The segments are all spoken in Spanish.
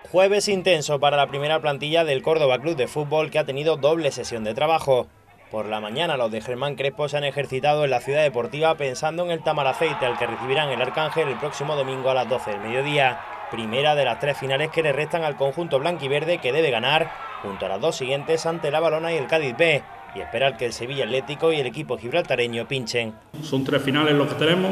Jueves intenso para la primera plantilla del Córdoba Club de Fútbol, que ha tenido doble sesión de trabajo. Por la mañana los de Germán Crespo se han ejercitado en la ciudad deportiva pensando en el Tamaraceite, al que recibirán el Arcángel el próximo domingo a las 12 del mediodía. Primera de las 3 finales que le restan al conjunto blanquiverde, que debe ganar, junto a las 2 siguientes ante la Valona y el Cádiz B, y esperar que el Sevilla Atlético y el equipo gibraltareño pinchen. Son 3 finales los que tenemos.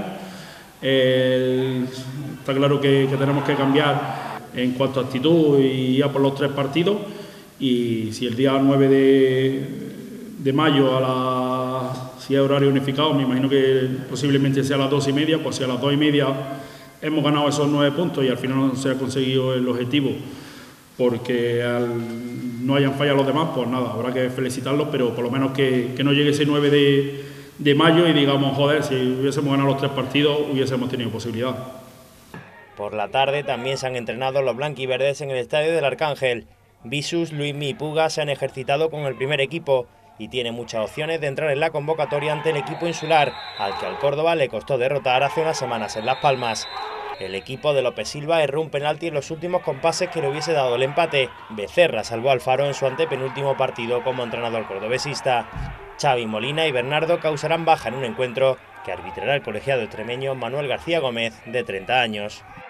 Está claro que tenemos que cambiar en cuanto a actitud y ya por los 3 partidos, y si el día 9 de mayo si es horario unificado, me imagino que posiblemente sea a las 2:30, pues si a las 2:30 hemos ganado esos 9 puntos y al final no se ha conseguido el objetivo porque no hayan fallado los demás, pues nada, habrá que felicitarlos, pero por lo menos que no llegue ese 9 de mayo y digamos, joder, si hubiésemos ganado los 3 partidos hubiésemos tenido posibilidad. Por la tarde también se han entrenado los blanquiverdes en el estadio del Arcángel. Visus, Luismi y Puga se han ejercitado con el primer equipo y tiene muchas opciones de entrar en la convocatoria ante el equipo insular, al que al Córdoba le costó derrotar hace unas semanas en Las Palmas. El equipo de López Silva erró un penalti en los últimos compases que le hubiese dado el empate. Becerra salvó al Faro en su antepenúltimo partido como entrenador cordobesista. Xavi Molina y Bernardo causarán baja en un encuentro que arbitrará el colegiado extremeño Manuel García Gómez, de 30 años.